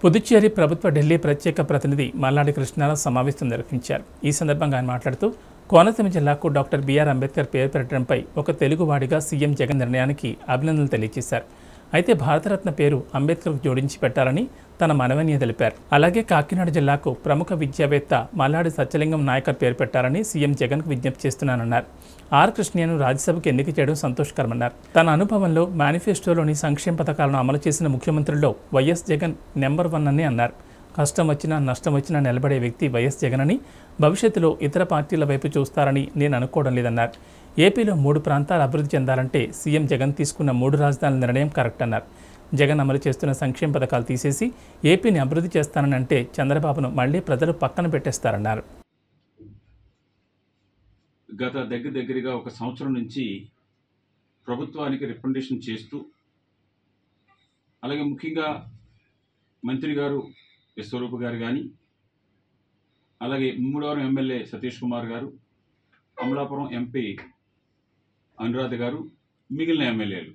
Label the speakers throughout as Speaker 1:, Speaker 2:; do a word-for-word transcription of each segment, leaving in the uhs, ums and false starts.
Speaker 1: పుదుచ్చేరి ప్రభుత్వ ఢిల్లీ ప్రత్యేక ప్రతినిధి మల్లాడి కృష్ణారావు సమావేశం నిర్వహించారు. ఈ సందర్భంగా ఆయన మాట్లాడుతూ కోనసీమ జిల్లాకు డాక్టర్ బిఆర్ అంబేద్కర్ పేరు పెట్టడంపై ఒక తెలుగువాడిగా సీఎం జగన్ నిర్ణయానికి అభినందనలు తెలియజేశారు. అయితే భారతరత్న పేరు అంబేద్కర్కు జోడించి పెట్టాలని తన మనవని తెలిపారు. అలాగే కాకినాడ జిల్లాకు ప్రముఖ విద్యావేత్త మల్లాడి సత్యలింగం నాయకర్ పేరు పెట్టాలని సీఎం జగన్కు విజ్ఞప్తి చేస్తున్నానన్నారు. ఆర్ కృష్ణయ్యను రాజ్యసభకు ఎన్నిక చేయడం సంతోషకరమన్నారు. తన అనుభవంలో మేనిఫెస్టోలోని సంక్షేమ పథకాలను అమలు చేసిన ముఖ్యమంత్రుల్లో వైఎస్ జగన్ నెంబర్ వన్ అని అన్నారు. కష్టం వచ్చినా నష్టం వచ్చినా నిలబడే వ్యక్తి వైఎస్ జగన్ అని, భవిష్యత్తులో ఇతర పార్టీల వైపు చూస్తారని నేను అనుకోవడం లేదన్నారు. ఏపీలో మూడు ప్రాంతాలు అభివృద్ధి చెందాలంటే సీఎం జగన్ తీసుకున్న మూడు రాజధానుల నిర్ణయం కరెక్ట్ అన్నారు. జగన్ అమలు చేస్తున్న సంక్షేమ పథకాలు తీసేసి ఏపీని అభివృద్ధి చేస్తానని అంటే చంద్రబాబును మళ్లీ ప్రజలు పక్కన పెట్టేస్తారన్నారు.
Speaker 2: గత దగ్గర దగ్గరగా ఒక సంవత్సరం నుంచి ప్రభుత్వానికి రిప్రజెంటేషన్ చేస్తూ, అలాగే ముఖ్యంగా మంత్రి గారు విశ్వరూప్ గారు కానీ, అలాగే ముమ్మడివరం ఎమ్మెల్యే సతీష్ కుమార్ గారు, అమలాపురం ఎంపీ అనురాధ గారు, మిగిలిన ఎమ్మెల్యేలు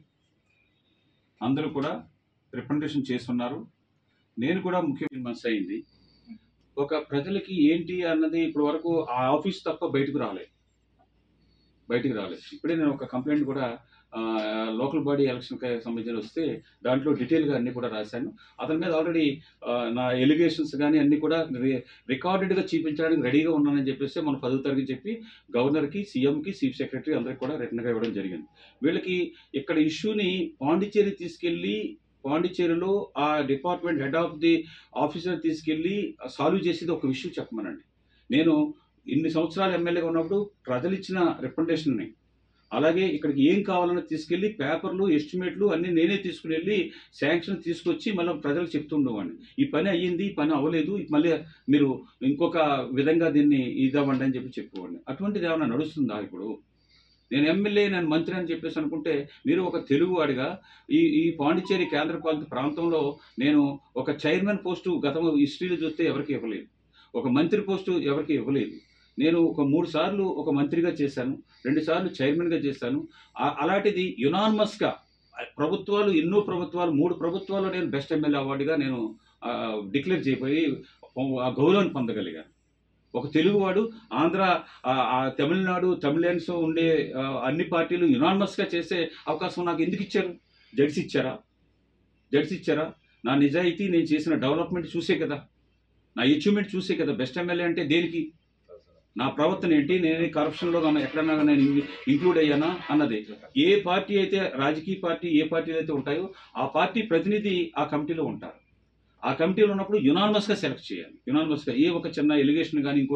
Speaker 2: అందరూ కూడా రిప్రజెంటేషన్ చేస్తున్నారు. నేను కూడా ముఖ్యమైన మనసు అయింది. ఒక ప్రజలకి ఏంటి అన్నది ఇప్పటి వరకు ఆ ఆఫీస్ తప్ప బయటకు రాలేదు బయటికి రాలేదు ఇప్పుడే నేను ఒక కంప్లైంట్ కూడా లోకల్ బాడీ ఎలక్షన్కి సంబంధించి వస్తే దాంట్లో డీటెయిల్గా అన్నీ కూడా రాశాను. అతని మీద ఆల్రెడీ నా ఎలిగేషన్స్ కానీ అన్నీ కూడా రికార్డెడ్గా చూపించడానికి రెడీగా ఉన్నానని చెప్పేసి మన పదో తరగతి చెప్పి గవర్నర్కి, సీఎంకి, చీఫ్ సెక్రటరీ అందరికి కూడా రిటర్న్గా ఇవ్వడం జరిగింది. వీళ్ళకి ఇక్కడ ఇష్యూని పాండిచ్చేరి తీసుకెళ్ళి పాండిచ్చేరిలో ఆ department head of the officer తీసుకెళ్ళి సాల్వ్ చేసేది ఒక విషయం చెప్పమనండి. నేను ఇన్ని సంవత్సరాలు ఎమ్మెల్యేగా ఉన్నప్పుడు ప్రజలు ఇచ్చిన రిప్రజెంటేషన్ని, అలాగే ఇక్కడికి ఏం కావాలని తీసుకెళ్ళి పేపర్లు, ఎస్టిమేట్లు అన్నీ నేనే తీసుకుని వెళ్ళి శాంక్షన్ తీసుకొచ్చి మళ్ళీ ప్రజలకు చెప్తుండేవాడిని. ఈ పని అయ్యింది, ఈ పని అవ్వలేదు, మళ్ళీ మీరు ఇంకొక విధంగా దీన్ని ఇద్దామండి అని చెప్పి చెప్పుకోండి. అటువంటిది ఏమైనా నడుస్తుందా? ఇప్పుడు నేను ఎమ్మెల్యే, నేను మంత్రి అని చెప్పేసి అనుకుంటే మీరు ఒక తెలుగువాడిగా ఈ ఈ పాండిచ్చేరి కేంద్రపాలిత ప్రాంతంలో నేను ఒక చైర్మన్ పోస్టు గతం హిస్టరీలో చూస్తే ఎవరికి ఇవ్వలేదు, ఒక మంత్రి పోస్టు ఎవరికి ఇవ్వలేదు. నేను ఒక మూడు సార్లు ఒక మంత్రిగా చేశాను, రెండు సార్లు చైర్మన్గా చేశాను. అలాంటిది యునానిమస్గా ప్రభుత్వాలు, ఎన్నో ప్రభుత్వాలు, మూడు ప్రభుత్వాల్లో నేను బెస్ట్ ఎమ్మెల్యే అవార్డుగా నేను డిక్లేర్ చేయబోయి ఆ గౌరవాన్ని పొందగలిగాను. ఒక తెలుగువాడు ఆంధ్ర, తమిళనాడు, తమిళన్స్ ఉండే అన్ని పార్టీలు యునానిమస్గా చేసే అవకాశం నాకు ఎందుకు ఇచ్చారు? జడ్స్ ఇచ్చారా? జడ్స్ ఇచ్చారా? నా నిజాయితీ, నేను చేసిన డెవలప్మెంట్ చూసే కదా, నా అచీవ్మెంట్ చూసే కదా బెస్ట్ ఎమ్మెల్యే అంటే. దేనికి? నా ప్రవర్తన ఏంటి, నేను కరప్షన్లో ఎక్కడన్నా నేను ఇంక్లూడ్ అయ్యానా అన్నది. ఏ పార్టీ అయితే, రాజకీయ పార్టీ ఏ పార్టీలు అయితే ఉంటాయో ఆ పార్టీ ప్రతినిధి ఆ కమిటీలో ఉంటారు. ఆ కమిటీలో ఉన్నప్పుడు యునానిమస్గా సెలెక్ట్ చేయాలి. యునానిమస్గా ఏ ఒక చిన్న ఎలిగేషన్ కానీ ఇంకో